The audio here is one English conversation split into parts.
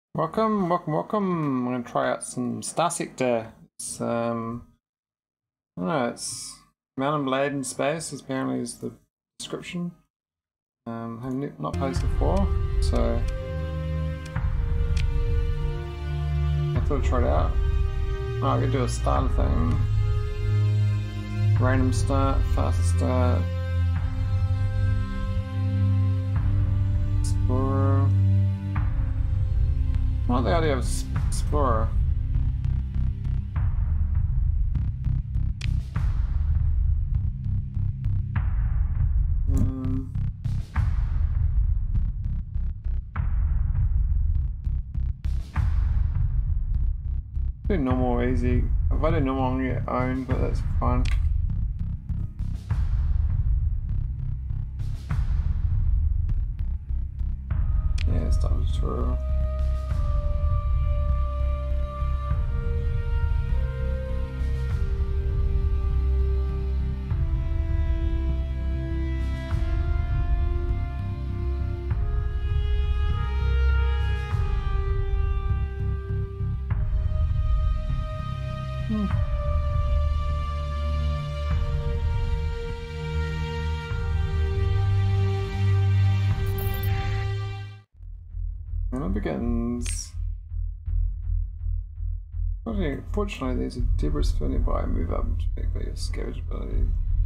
Welcome, welcome, welcome. I'm gonna try out some Star Sector. It's I don't know, it's Mountain Blade in space, apparently is the description. Have not played this before, so I thought I'd try it out. Oh, I'm gonna do a starter thing. Random start, fastest start. Explorer. I like the idea of Explorer. Do normal or easy. If I do normal, I'm gonna get owned, but that's fine. Yeah, start the tutorial. And it begins. Fortunately, there's a debris field nearby. Move up to make your scavenge ability.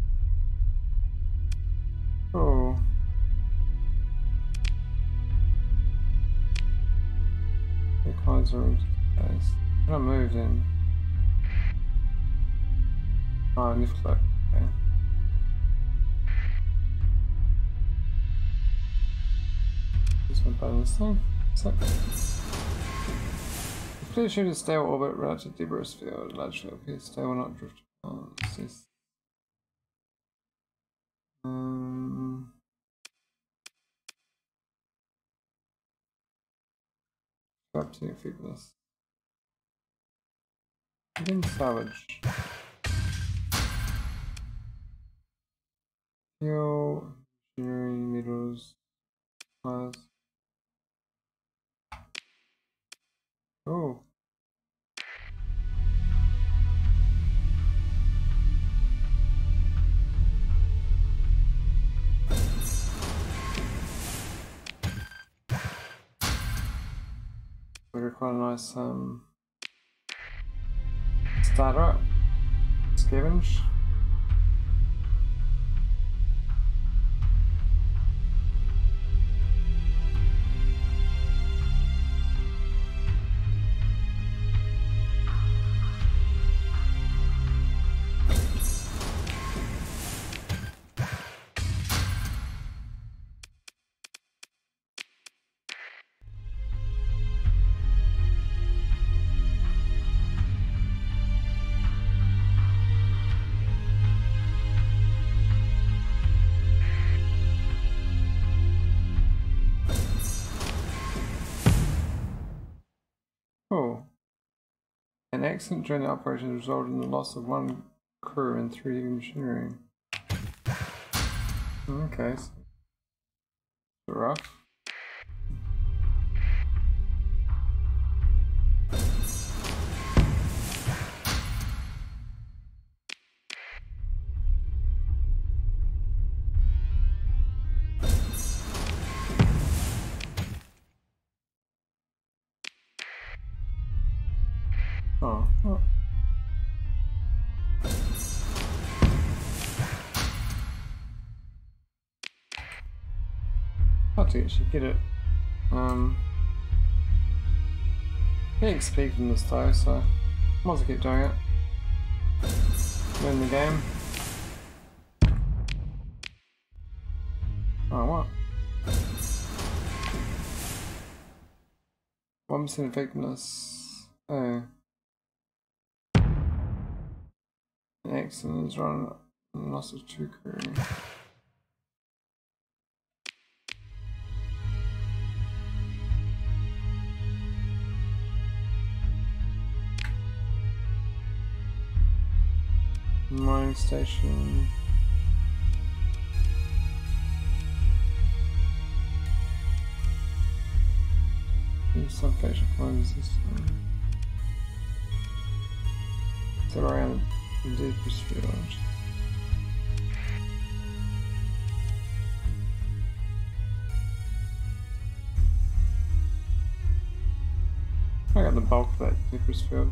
Oh. The clothes are in space. Can I move then? Oh, lift click. Okay. Just my button this thing. So, please shoot a stable orbit relative to debris field. Large field appears stable, not drift. Let's see. Up to effectiveness. Again, salvage. Fuel, engineering, metals, supplies. Oh. We got quite a nice starter up. Scavenge. Oh. An accident during the operation resulted in the loss of 1 crew and 3 machinery. Okay, so rough. Oh. Hard to actually get it. Getting XP from this though, so might as well keep doing it. Win the game. Oh, what? 1% effectiveness. Oh. An accident is run loss of 2 crew. Mining station. some facial clones system. So around the deepest field. I got the bulk of that deepest field.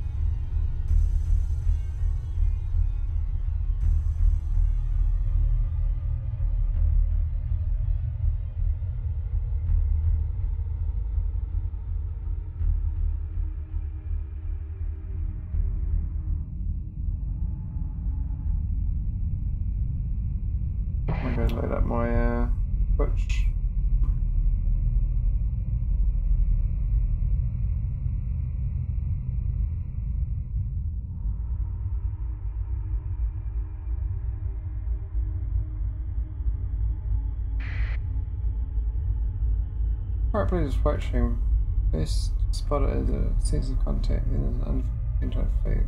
I'm going to load up my Twitch. Alright, please watching. This spotted as a sensitive contact in an unidentified feed.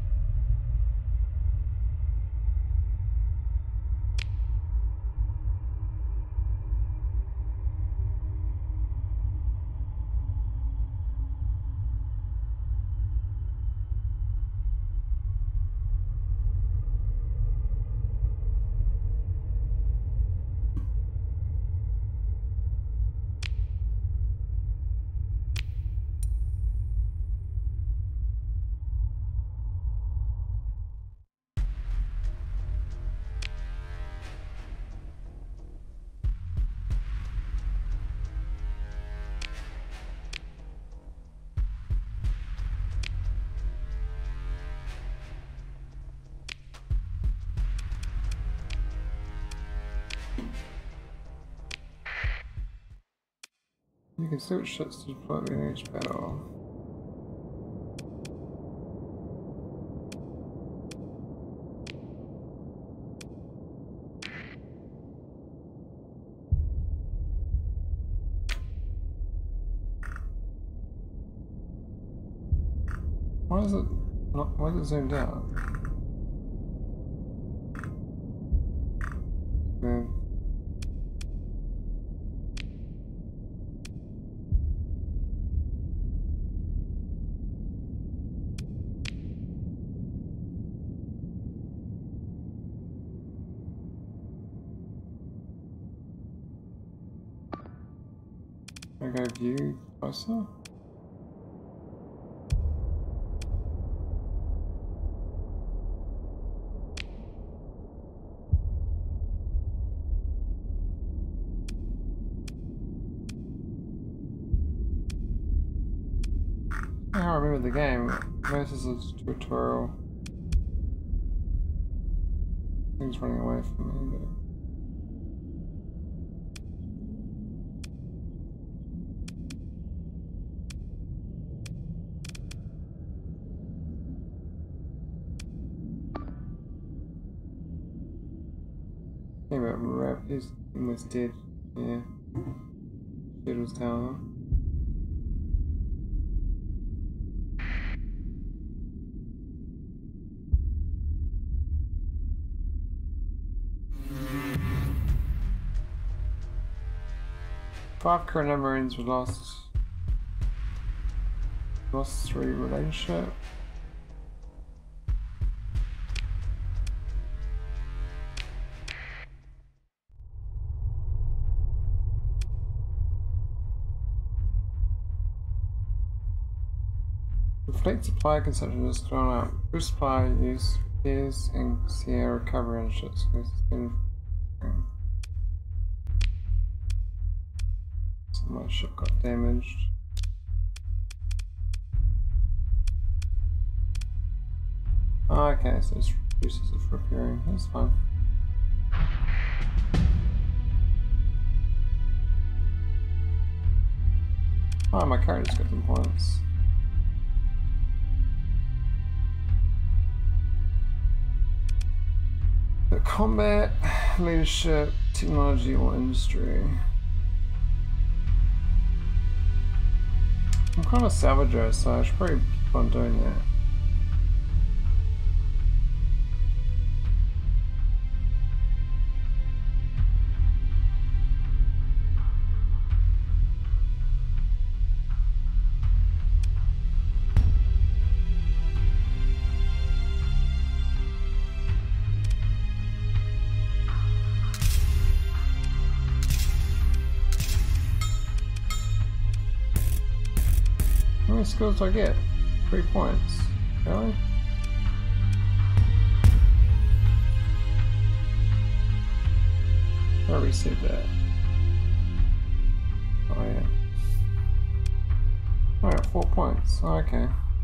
You can see which shots to deploy in each battle. Why is it not? Why is it zoomed out? Yeah. Okay, view closer. I remember the game. This is a tutorial. Things running away from me, but. Think about rap, he's almost dead. Yeah. Shit was down. Five current Marines were lost. Lost 3 relationship. The fleet supply consumption has gone up. Food supply use repairs and Sierra recovery and shit. So much ship got damaged. Oh, okay, so it's reduces it for repairing. That's fine. Oh, my character's got some points. The combat, leadership, technology, or industry. I'm kind of salvager, so I should probably keep on doing that. How many skills do I get? 3 points. Really? I already said that. Oh yeah. Alright, 4 points. Oh, okay.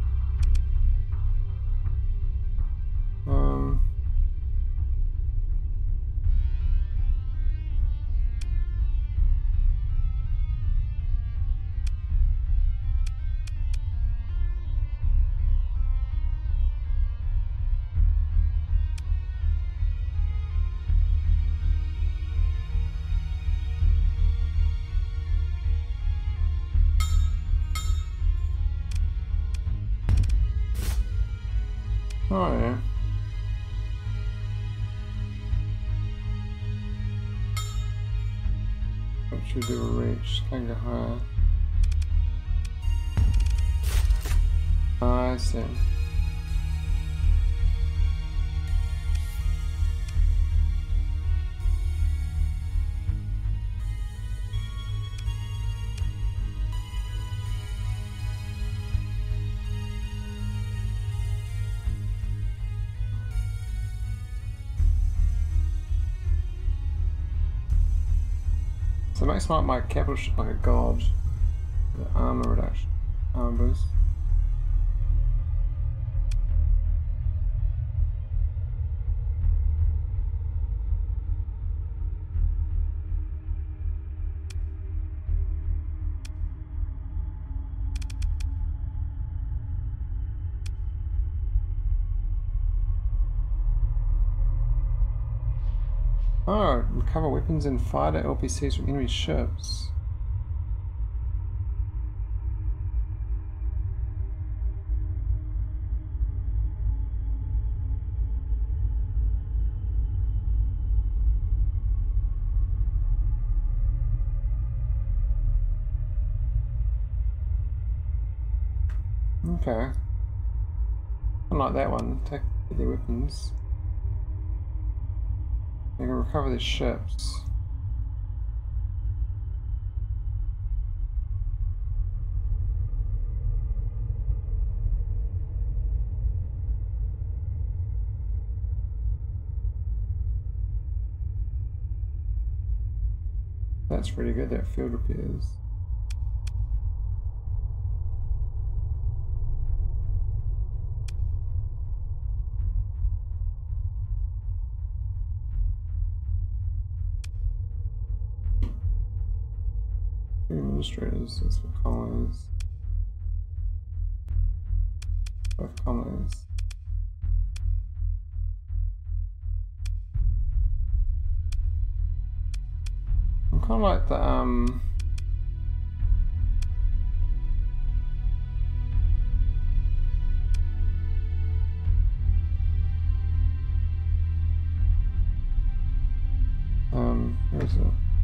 Oh yeah. What should do a reach? Can go higher. Oh, I see. So it makes my capital ship like a god. The armor reduction. Armor boost. Oh, recover weapons and fighter LPCs from enemy ships. Okay. Unlike that one, take their weapons. They can recover their ships. That's pretty good, that field repairs. Administrators, that's for colonies. Both colonies. I'm kind of like the where is it?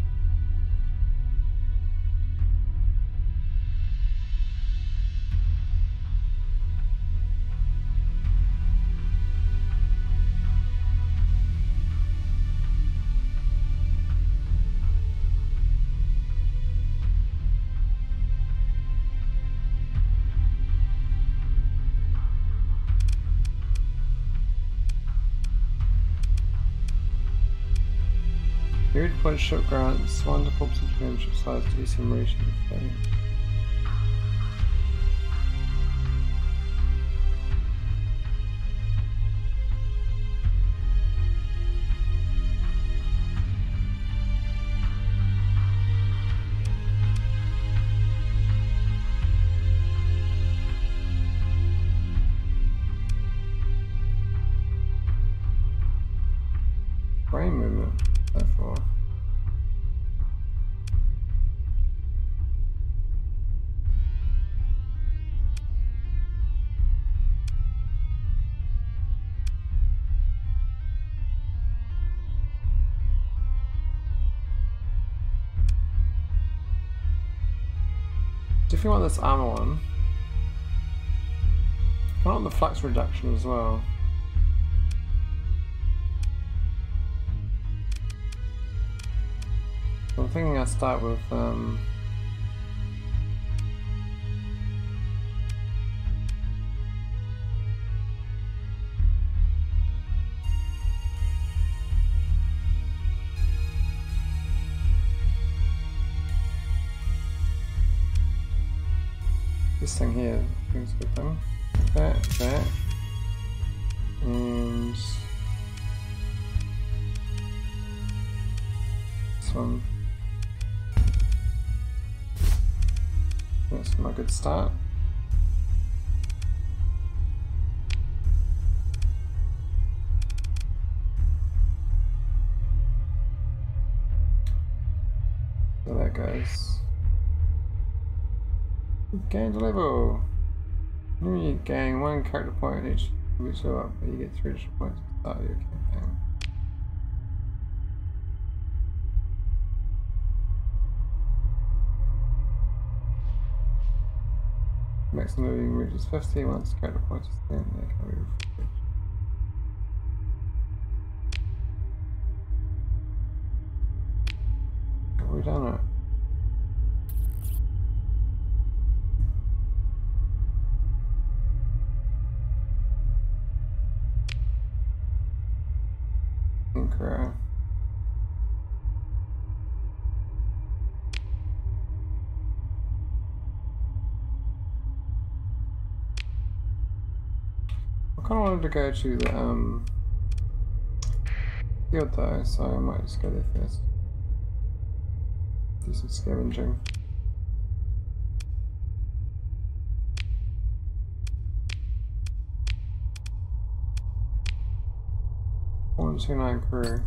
Very deployed ship grants 1 to 4% premium ship size to ECM ratio. Brain movement, therefore. Definitely want this armor one. I want the flux reduction as well. So I'm thinking I'll start with this thing here, I think it's a good thing. That, and this one. That's my good start. So that goes. Gained a level. You gain 1 character point each level up, but you get 3 extra points to start your campaign. Maximum living reaches 50 once character points are spent. They can be reflected. Have we done it? Incorrect. I kind of wanted to go to the field though, so I might just go there first. Do some scavenging. One, 2, 9 crew.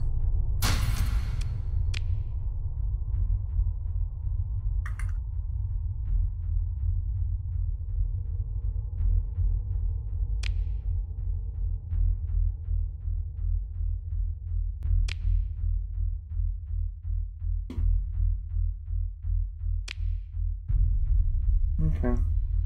Okay.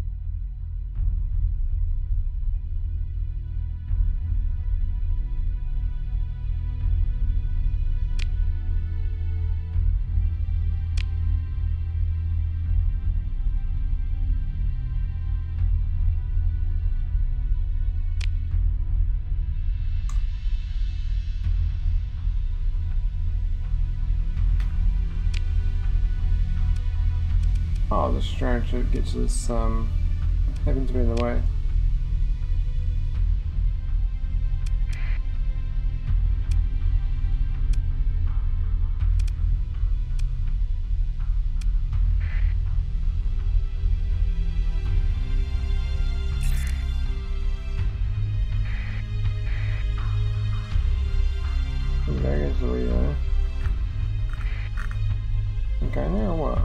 Oh, the strange that gets us happen to be in the way. There goes the relay. Okay, now what?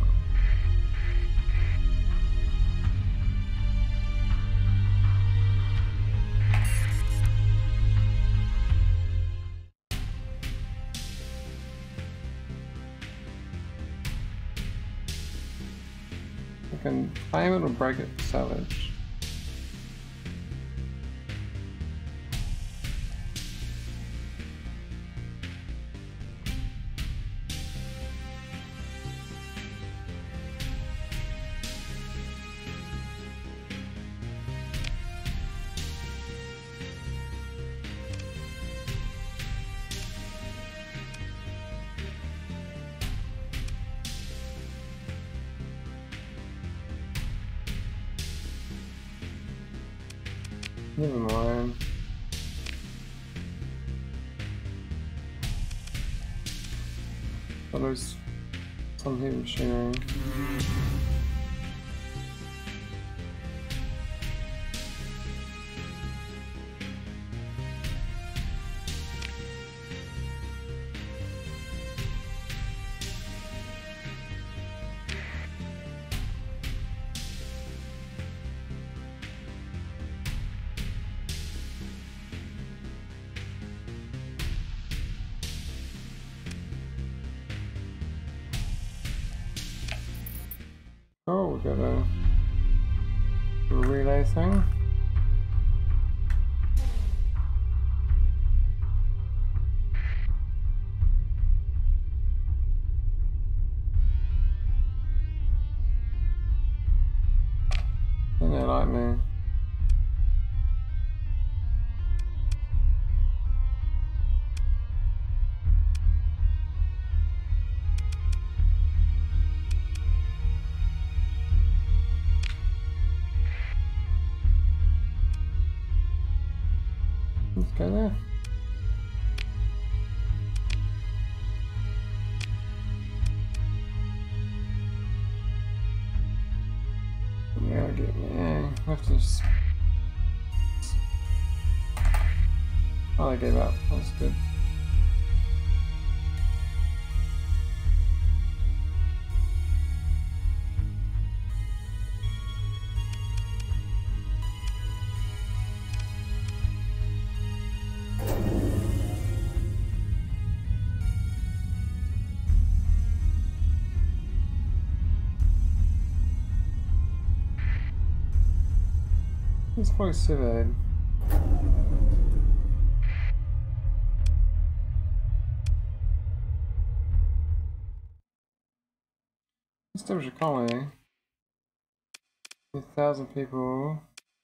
I can claim it or break it for salvage. Never mind. Oh, there's some heavy machinery. Oh, we got a relay thing. And they like me. Let's go there. Yeah, I have to just... Oh, I gave up. That's good. It's quite surveyed. Establish a colony. 1,000 people.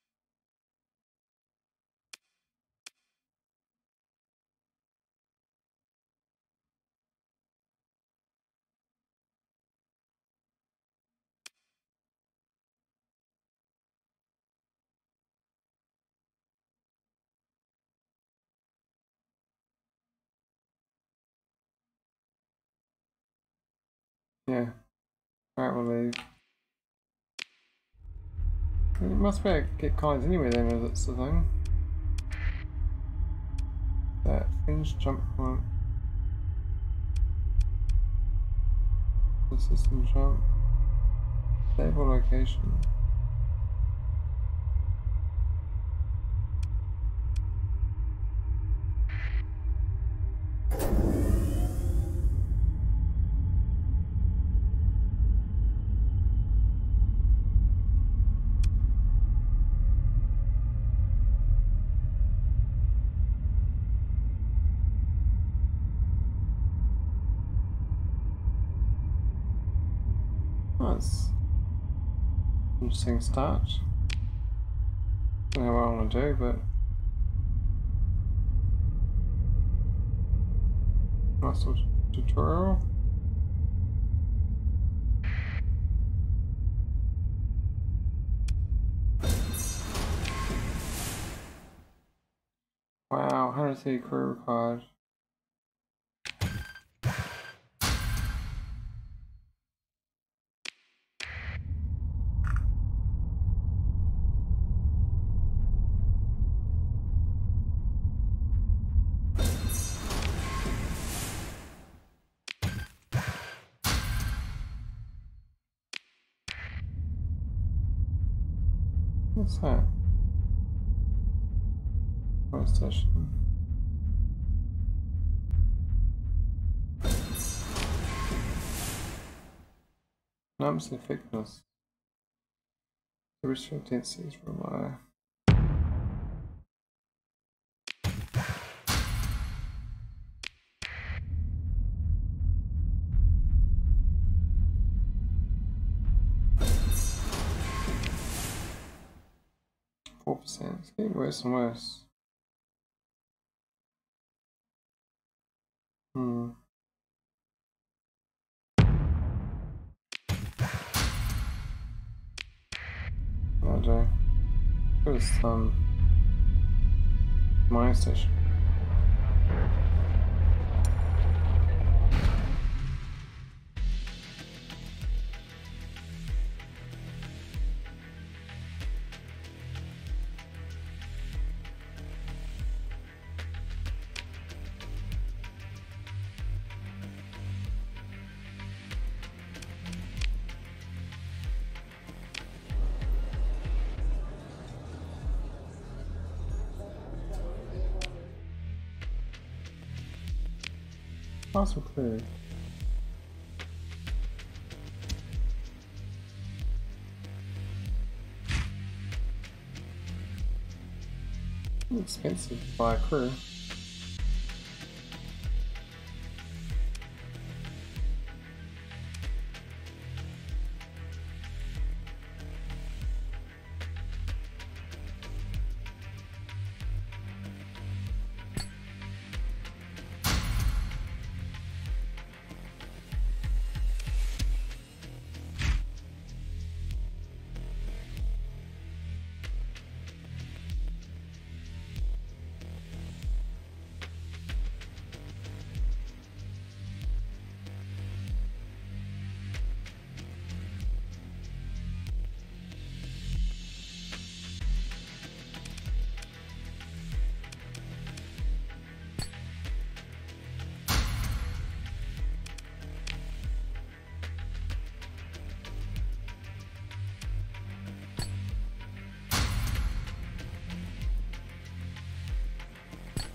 Yeah. Alright, we'll leave. It must be able to get colonies anywhere then, if that's the thing. That fringe jump point. The system jump. Stable location. Nice. Interesting start. Don't know what I want to do, but nice little tutorial. Wow, 130 crew required. What's that? Fire station. Numbers and thickness. The ritual density is low. It's getting worse and worse. Oh dear. There's some mine station. Also clear. Expensive to buy a crew.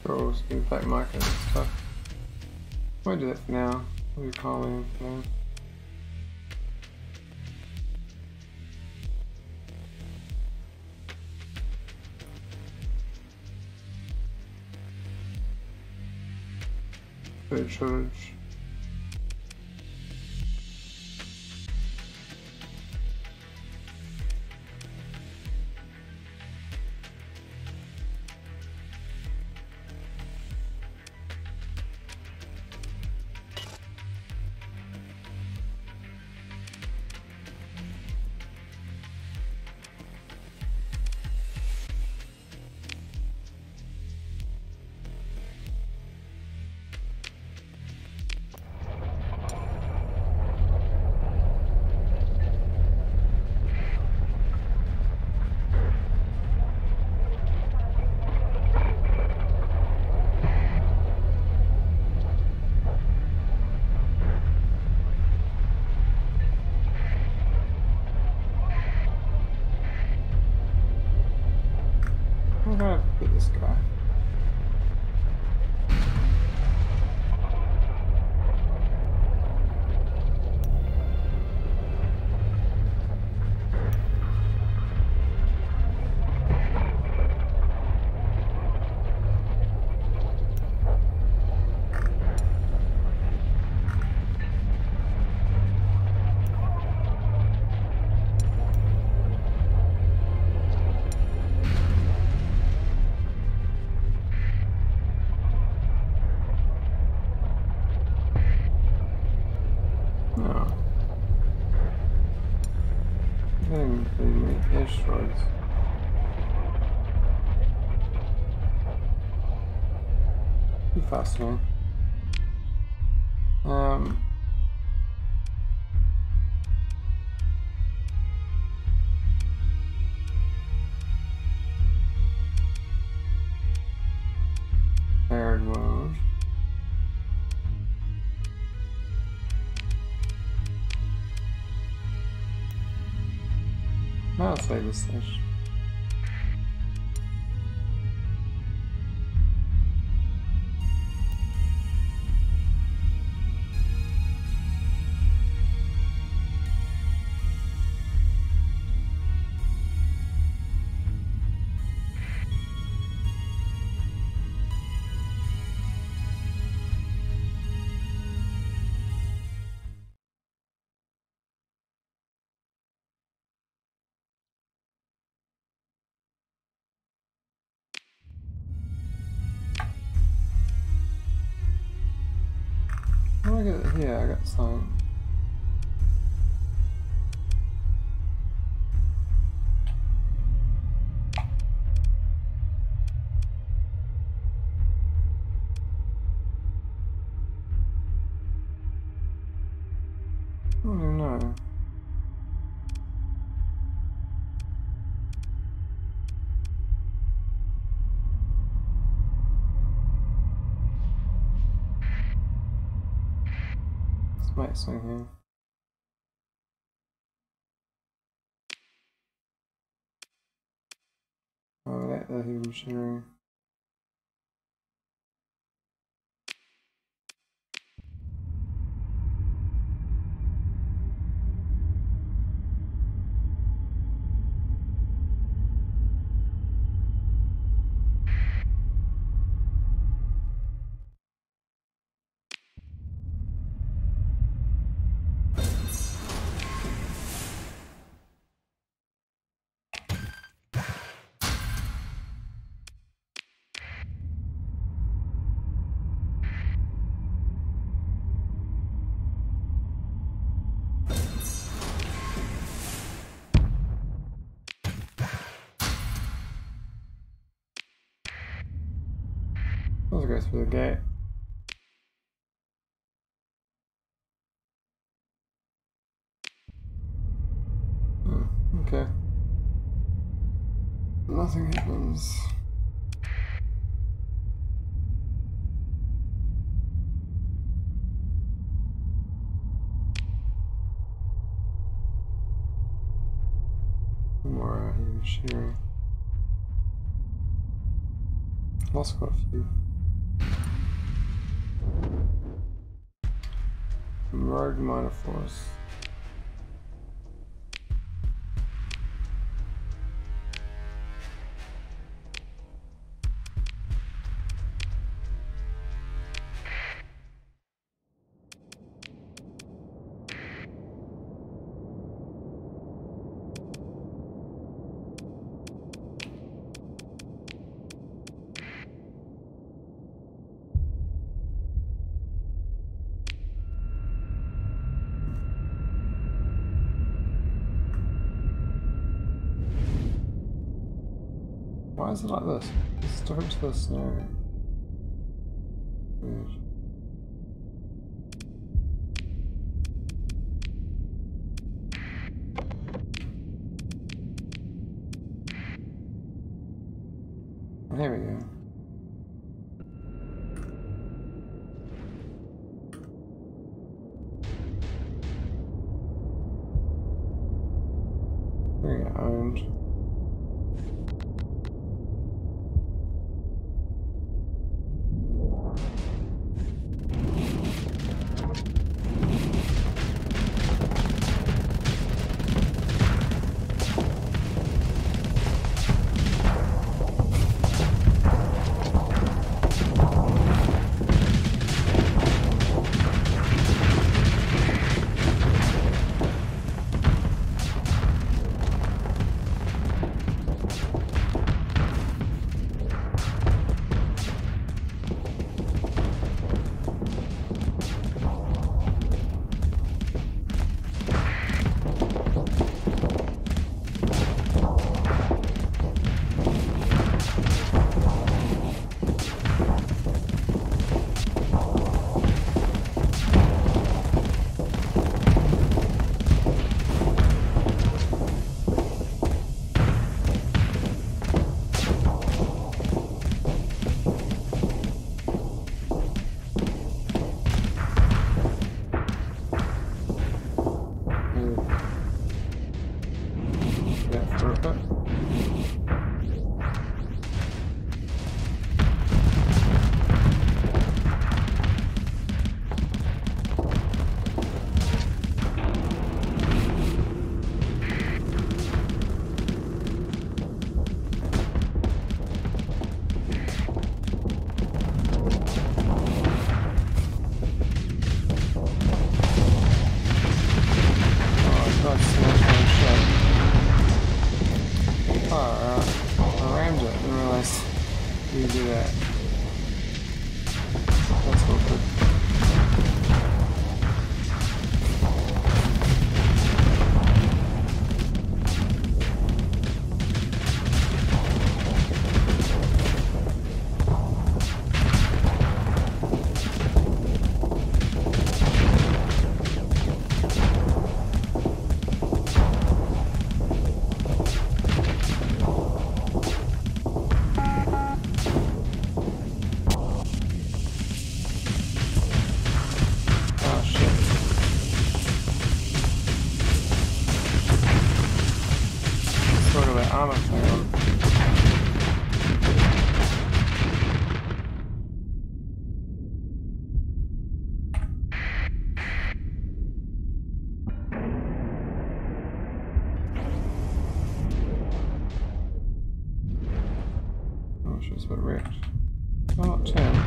Scrolls, do back market and stuff. Why do that for now? What are you calling for now? Food shortage. I'm gonna get this guy. No. Getting pretty many asteroids. Too fascinating. Aired mode. I'll save this dish. What do I get here? I got some. I don't even know. Let's make something here. Oh, I like the heavy machinery. Let's go through the gate. Okay. Nothing happens. More heavy machinery. Lost quite a few. Rogue Minor Force. Why is it like this? It's different to the scenario. Weird. Here we go. There we go, owned. It's a bit wrecked. Oh, not 10.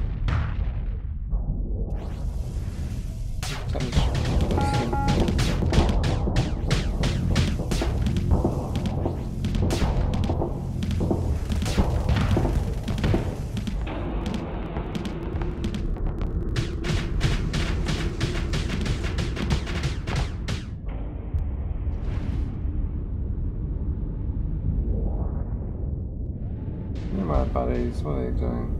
My buddies, what are they doing?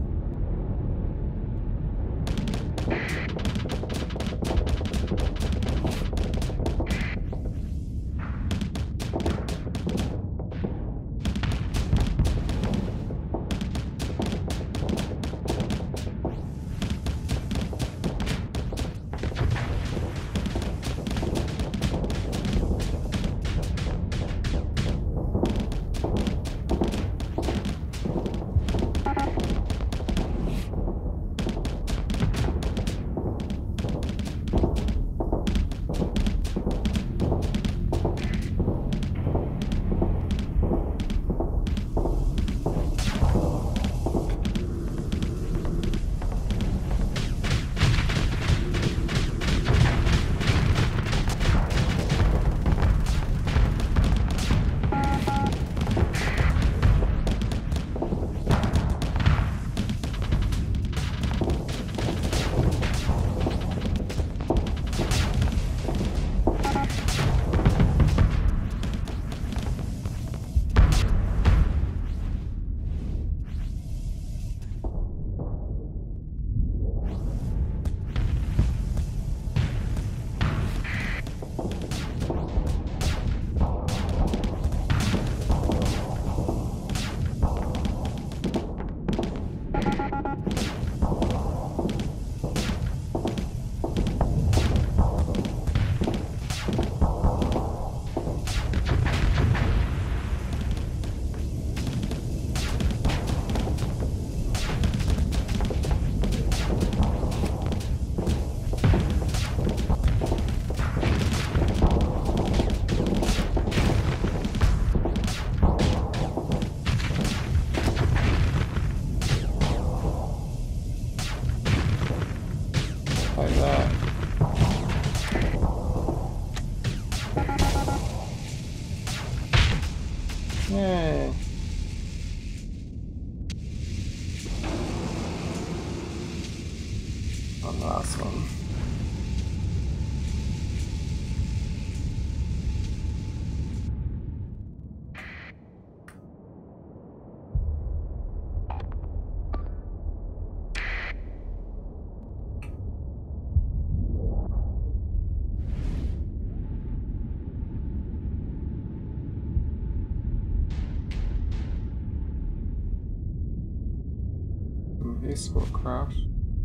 on the last one. Escort craft.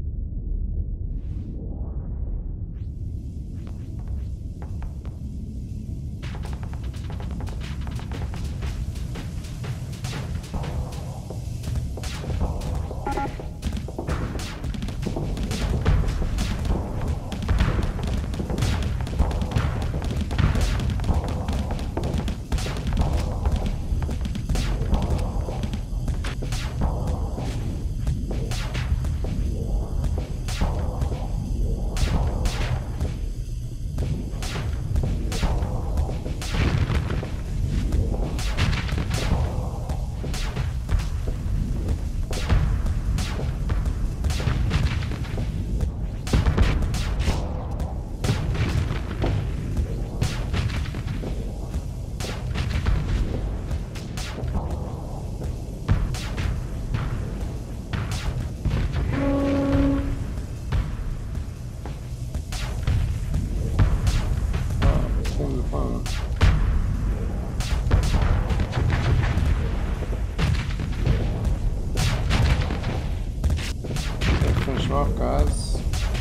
Off, guys.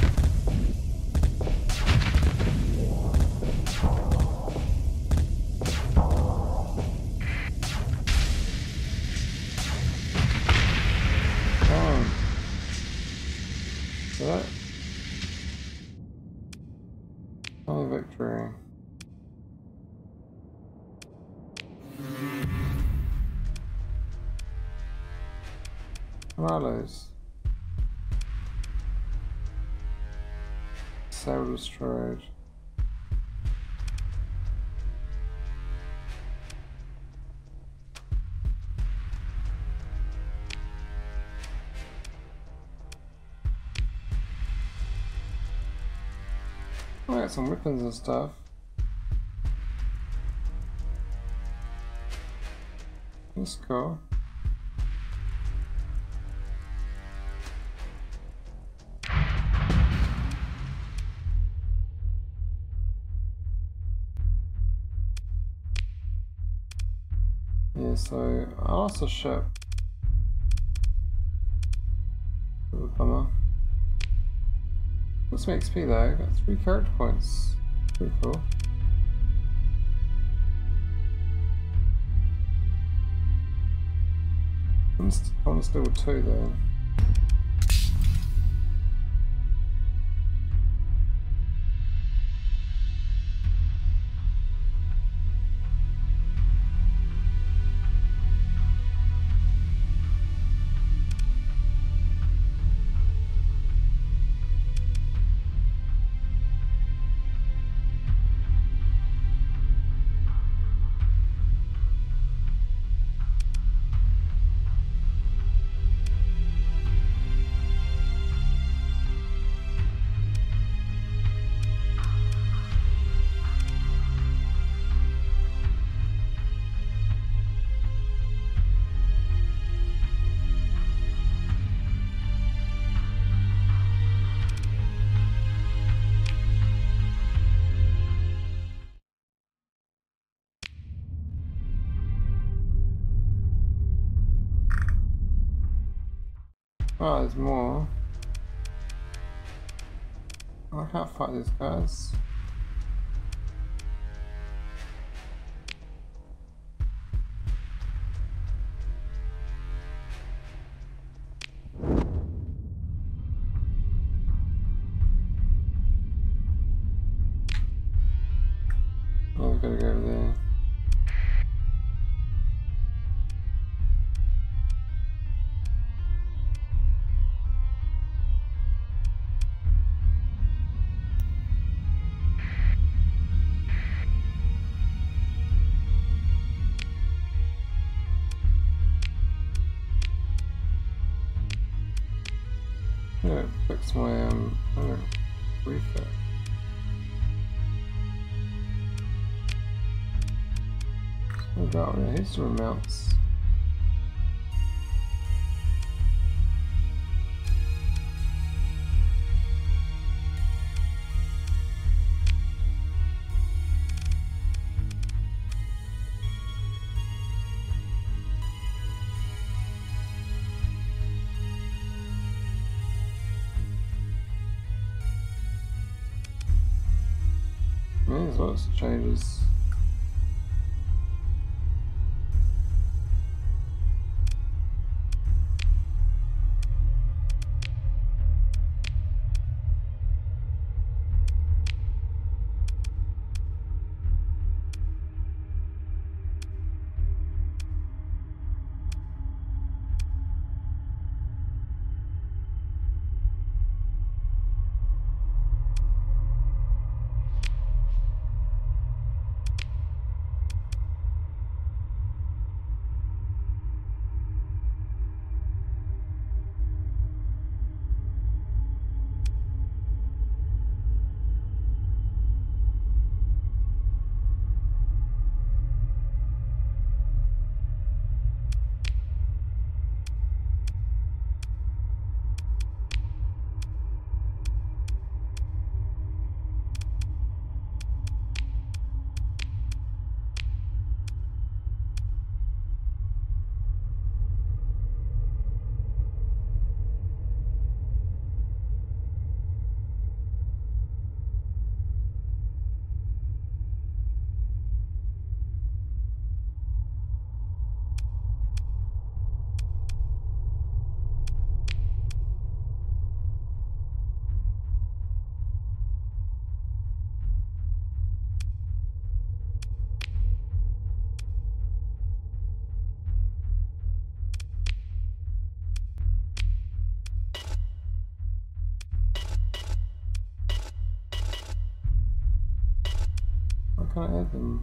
That only victory. Rallies. Sail destroyed. I got some weapons and stuff. Let's go. Yeah, so I lost a ship. Bit of a bummer. Got some XP though, got 3 character points. Pretty cool. I want to steal 2 though. Oh, there's more. I can't fight these guys. Oh, we've got to go over there. Yeah, fix my refit. So I've got here's some amounts. There's lots of changes. How can I add them?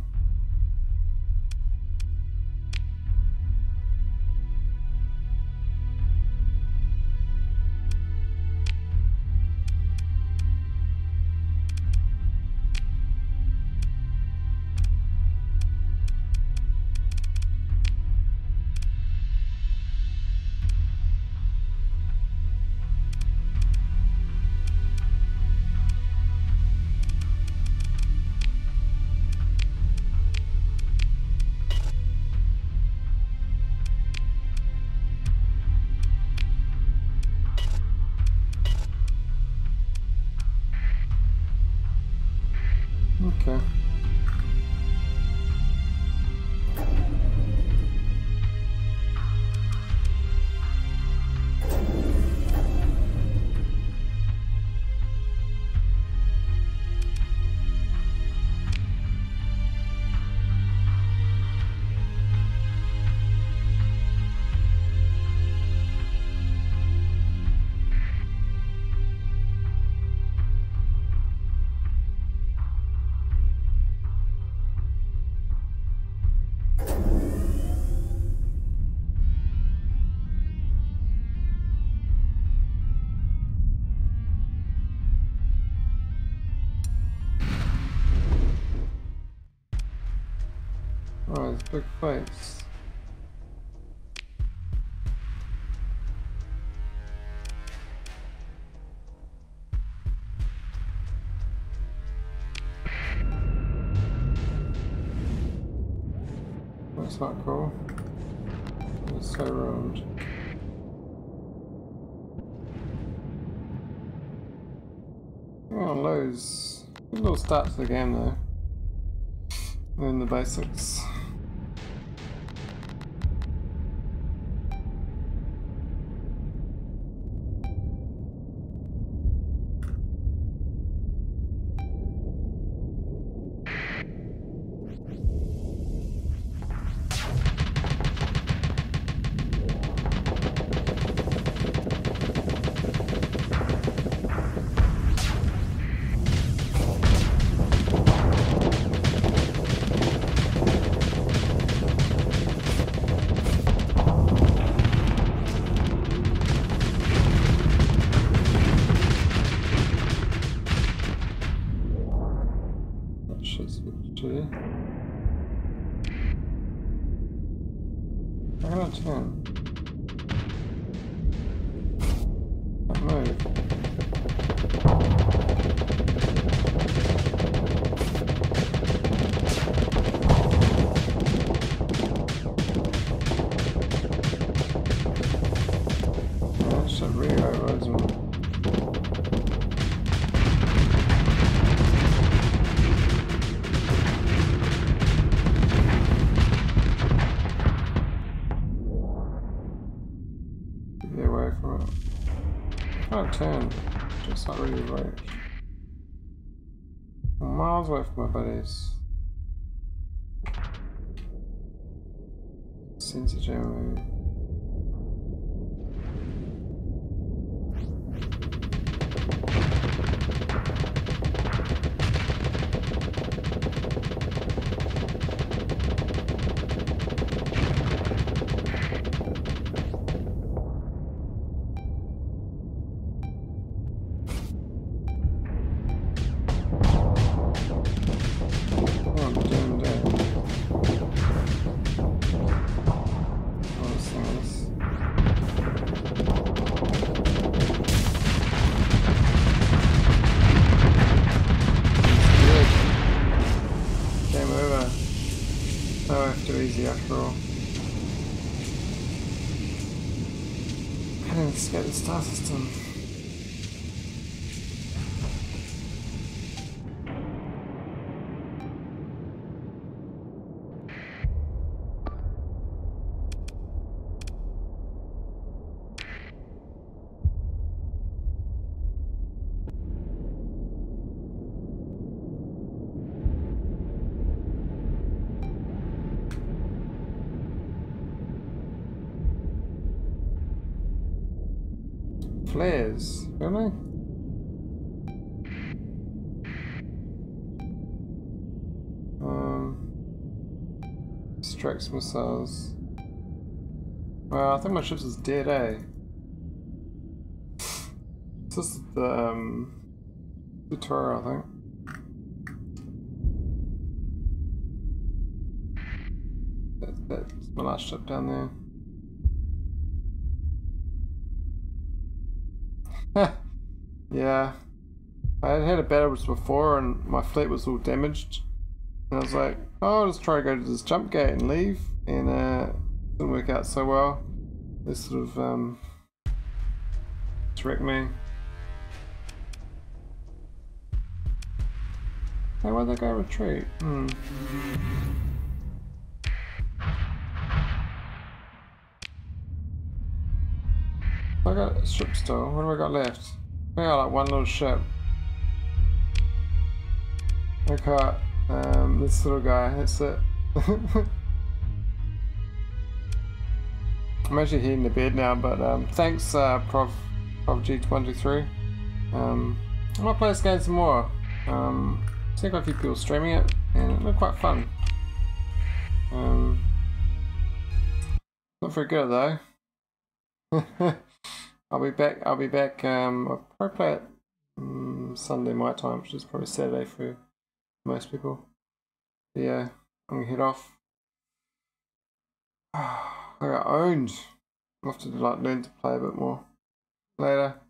Okay. Oh, it's big plates. That's not cool. It's so round. Oh, loads. Good little start to the game though. Learn the basics. move. That shit really overloads me. Get away from it. Can't turn. Just not really right. I'm miles away from my buddies. Sense generally. After all, I didn't escape the star system. Flares, really? Strikes missiles. Well, I think my ship is dead, eh? This is the tutorial, I think. That's my last ship down there. Yeah, I had had a battle before and my fleet was all damaged, and I was like, oh, I'll just try to go to this jump gate and leave, and it didn't work out so well. They sort of wrecked me. Hey, why'd they go retreat? I got a ship still. What have I got left? I got like one little ship. Okay, this little guy, that's it. I'm actually heading to bed now, but thanks Prof G123. I might play this game some more. Seen quite a few people streaming it, and it looked quite fun. Not very good though. I'll be back. I'll probably play it Sunday my time, which is probably Saturday for most people. But yeah, I'm gonna head off. I got owned. I'll have to like learn to play a bit more later.